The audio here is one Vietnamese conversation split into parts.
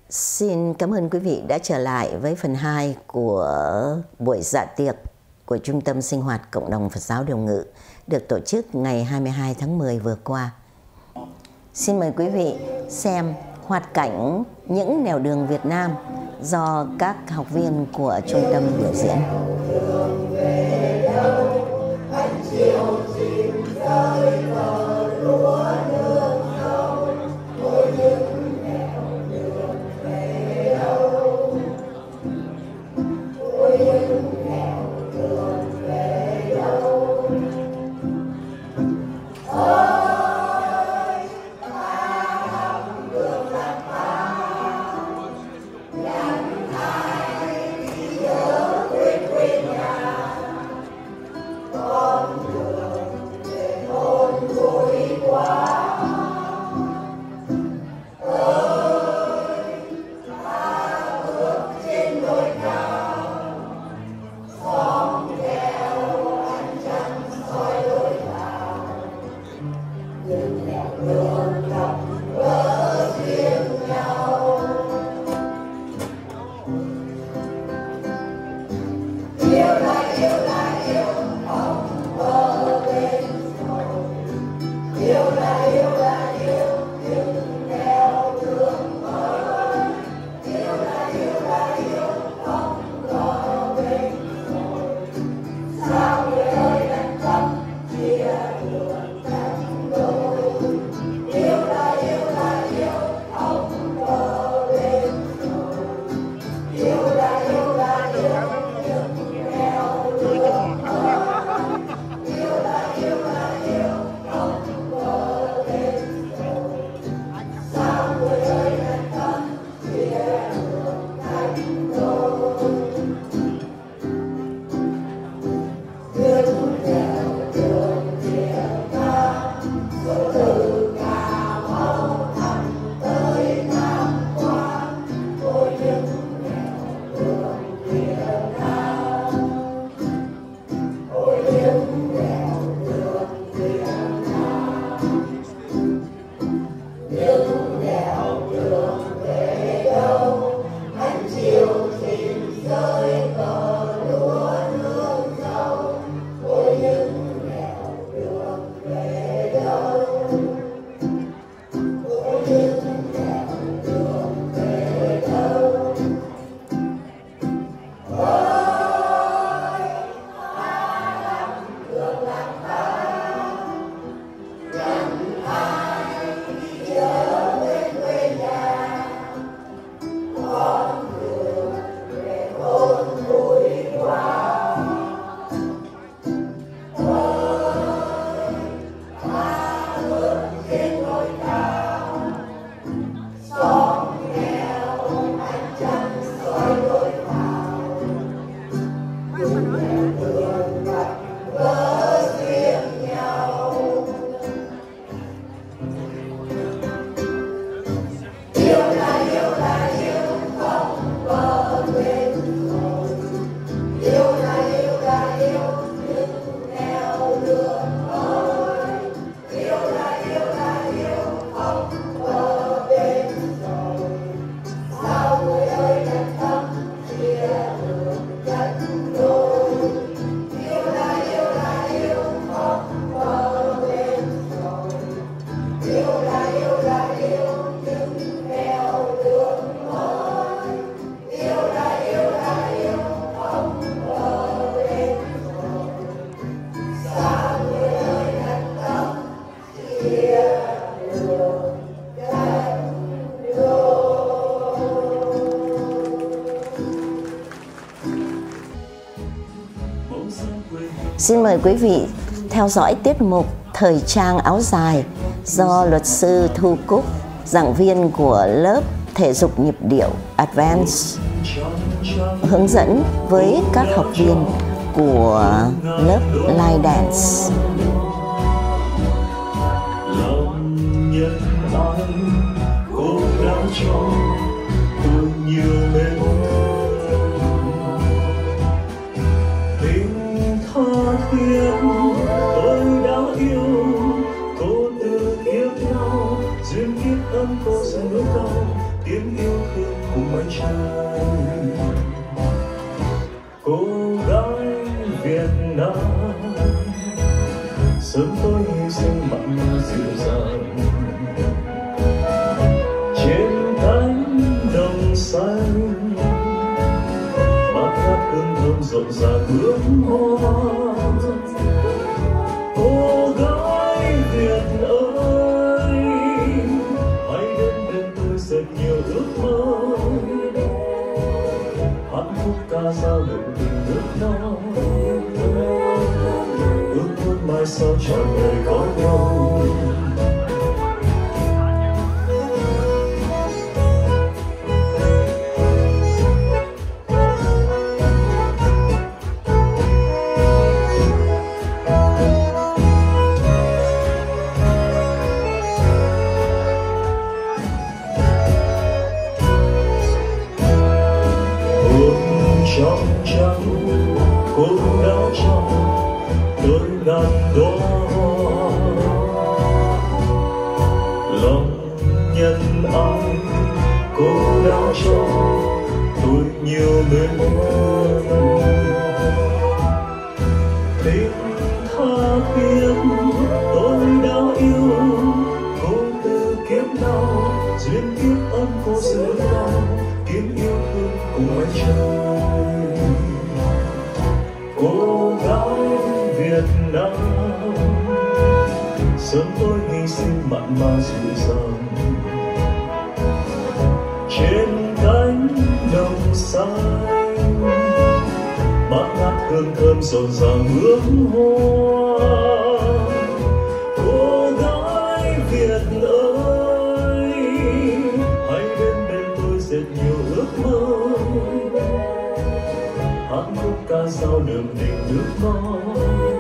Xin cảm ơn quý vị đã trở lại với phần 2 của buổi dạ tiệc của Trung tâm Sinh hoạt Cộng đồng Phật giáo Điều Ngự được tổ chức ngày 22 tháng 10 vừa qua. Xin mời quý vị xem hoạt cảnh những nẻo đường Việt Nam do các học viên của trung tâm biểu diễn. Xin mời quý vị theo dõi tiết mục Thời trang áo dài do luật sư Thu Cúc, giảng viên của lớp thể dục nhịp điệu Advance, hướng dẫn với các học viên của lớp Line Dance. Tôi đã yêu cô từ kiếp nhau, duyên kiếp ân cô sẽ nối câu tiếng yêu thương. cùng mây trời. Cô gái Việt Nam sớm tối hy sinh mặn mà dịu dàng trên cánh đồng xanh, bát ngát hương thơm rộn ràng hương hoa. Cô gái Việt ơi, hãy đến bên tôi rất nhiều ước mơ, hát khúc ca giao lưu tình nước non, ước muốn mai sau trọn đời có nhau. Trong trắng cô đau trong tôi ngàn đóa hoa, lòng nhân ái cô đau cho tôi nhiều mến thương. Tình tha thiết tôi đã yêu cô từ kiếp nào, duyên kiếp ân cô giữ nhau, kiếm yêu thương cùng mây trời. Cô gái Việt Nam sớm tối hy sinh mặn mà dịu dàng trên cánh đồng xanh, bát ngát hương thơm rộn ràng hương hoa. Cô gái Việt ơi, hãy đến bên tôi rất nhiều ước mơ, hát khúc ca giao đường tình nước non,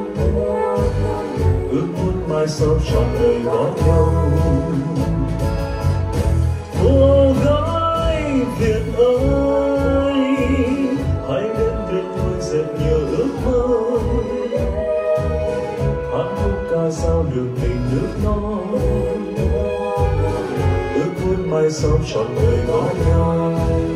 ước muốn mai sau trọn đời có nhau. Cô gái Việt ơi, hãy đến bên tôi rất nhiều ước mơ, hát khúc ca giao đường tình nước non, ước muốn mai sau trọn đời có nhau.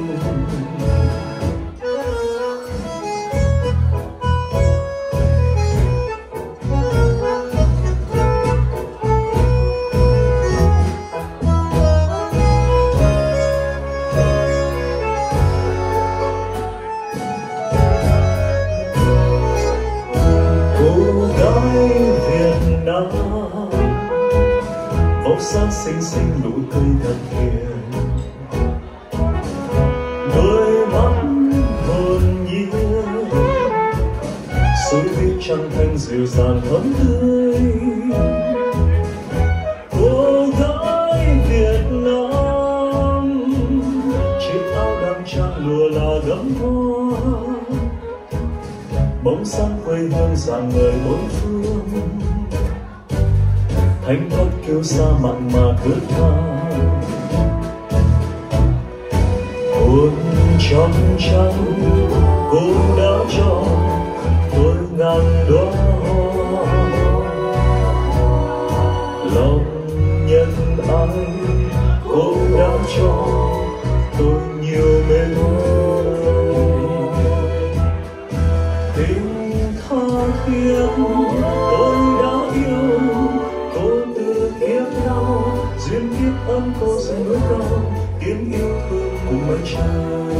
Việt Nam vóc dáng xinh xinh nụ cười thật hiền, đôi mắt hồn nhiên suối viết trăng thanh dịu dàng thắm tươi. Cô gái Việt Nam chiếc áo đăng trang lụa là gấm hoa, bóng sáng quê hương rạng ngời bốn phương, thanh thoát kêu xa mặn mà thướt tha. Hồn trong trắng cô đã cho tôi ngàn đóa hoa, lòng nhân ái cô đã cho tôi nhiều mến thương. Tình tha thiết tôi đã yêu cô từ kiếp nào, duyên kiếp ân cô dành núi cao, kiếm yêu thương cùng mây trời.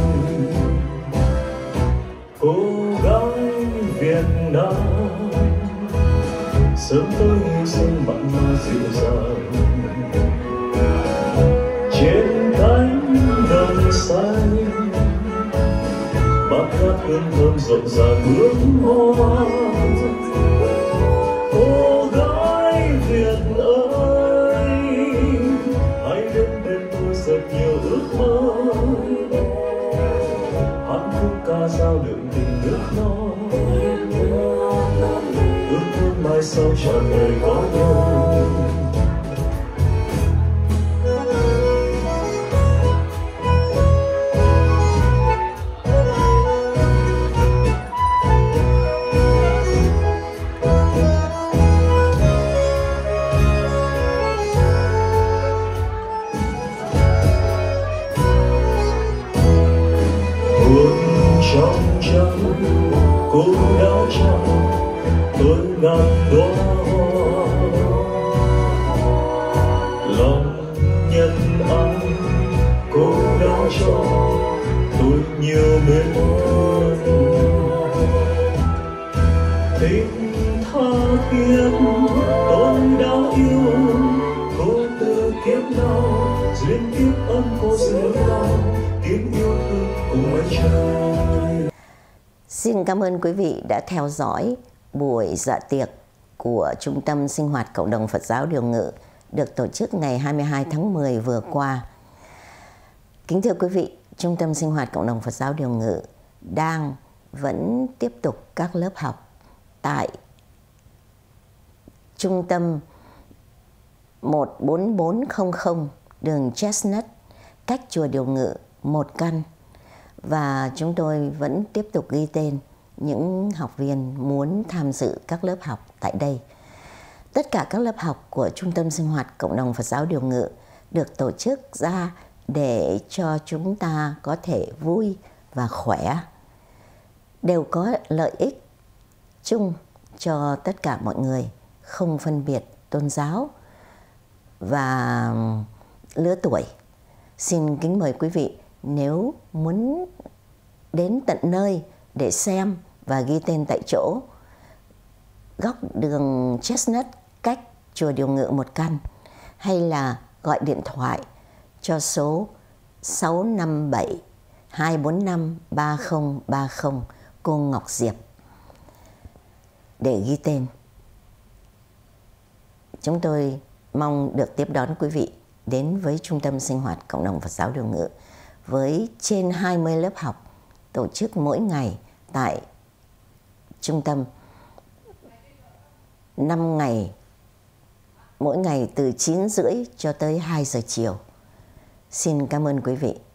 Cô gái Việt Nam sớm tối hy sinh mặn mà dịu dàng trên cánh đồng xanh, bát ngát hương thơm rộn ràng hương hoa. Cô gái Việt ơi, hãy đến bên tôi rất nhiều ước mơ, hát khúc ca giao lượng tình nước non, ước muốn mai sau trọn đời có nhau. buồn trong trắng cô đã cho tôi ngàn đóa hoa, lòng nhân ái cô đã cho tôi nhiều mến thương, tình tha thiết tôi đã yêu cô từ kiếp nào, duyên kiếp ân cô giữa lòng tiếng yêu thương cùng mây trời. Xin cảm ơn quý vị đã theo dõi buổi dạ tiệc của Trung tâm Sinh hoạt Cộng đồng Phật giáo Điều Ngự được tổ chức ngày 22 tháng 10 vừa qua. Kính thưa quý vị, Trung tâm Sinh hoạt Cộng đồng Phật giáo Điều Ngự vẫn tiếp tục các lớp học tại trung tâm 14400 đường Chestnut, cách chùa Điều Ngự 1 căn. Và chúng tôi vẫn tiếp tục ghi tên những học viên muốn tham dự các lớp học tại đây. Tất cả các lớp học của Trung tâm Sinh hoạt Cộng đồng Phật giáo Điều Ngự được tổ chức ra để cho chúng ta có thể vui và khỏe, đều có lợi ích chung cho tất cả mọi người, không phân biệt tôn giáo và lứa tuổi. Xin kính mời quý vị, nếu muốn đến tận nơi để xem và ghi tên tại chỗ, góc đường Chestnut cách chùa Điều Ngự 1 căn, hay là gọi điện thoại cho số 657 245 3030 cô Ngọc Diệp để ghi tên. Chúng tôi mong được tiếp đón quý vị đến với Trung tâm Sinh hoạt Cộng đồng Phật giáo Điều Ngự với trên 20 lớp học tổ chức mỗi ngày tại trung tâm, 5 ngày, mỗi ngày từ 9:30 cho tới 2 giờ chiều. Xin cảm ơn quý vị.